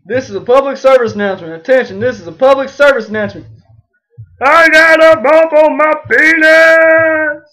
This is a public service announcement. Attention, this is a public service announcement. I got a bump on my penis!